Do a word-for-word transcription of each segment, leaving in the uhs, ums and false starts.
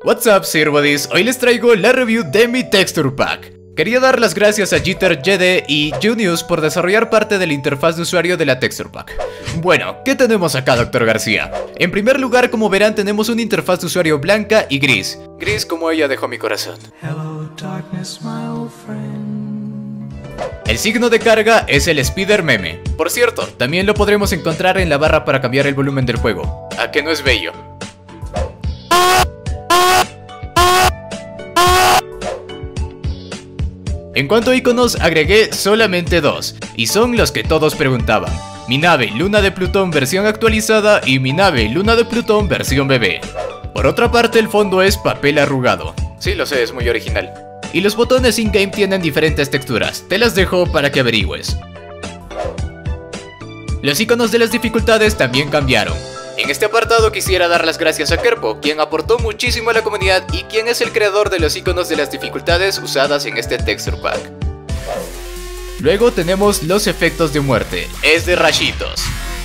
What's up, Sirbodies, hoy les traigo la review de mi Texture Pack. Quería dar las gracias a Jitter G D y Junius por desarrollar parte de la interfaz de usuario de la Texture Pack. Bueno, ¿qué tenemos acá, doctor García? En primer lugar, como verán, tenemos una interfaz de usuario blanca y gris. Gris como ella dejó mi corazón. Hello, darkness, my old friend. El signo de carga es el Spider Meme. Por cierto, también lo podremos encontrar en la barra para cambiar el volumen del juego. ¿A que no es bello? En cuanto a iconos, agregué solamente dos, y son los que todos preguntaban: mi nave Luna de Plutón versión actualizada y mi nave Luna de Plutón versión bebé. Por otra parte, el fondo es papel arrugado. Sí, lo sé, es muy original. Y los botones in-game tienen diferentes texturas, te las dejo para que averigües. Los iconos de las dificultades también cambiaron. En este apartado quisiera dar las gracias a Kerpo, quien aportó muchísimo a la comunidad y quien es el creador de los iconos de las dificultades usadas en este Texture Pack. Luego tenemos los efectos de muerte, es de rayitos.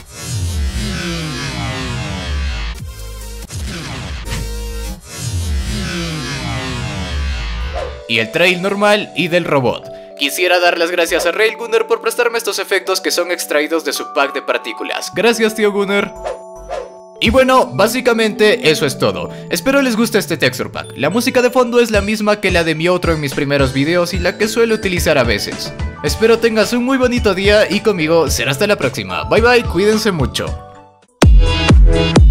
Y el trail normal y del robot. Quisiera dar las gracias a Railgunner por prestarme estos efectos que son extraídos de su pack de partículas. Gracias, tío Gunner. Y bueno, básicamente eso es todo. Espero les guste este Texture Pack. La música de fondo es la misma que la de mi outro en mis primeros videos y la que suelo utilizar a veces. Espero tengas un muy bonito día y conmigo será hasta la próxima. Bye bye, cuídense mucho.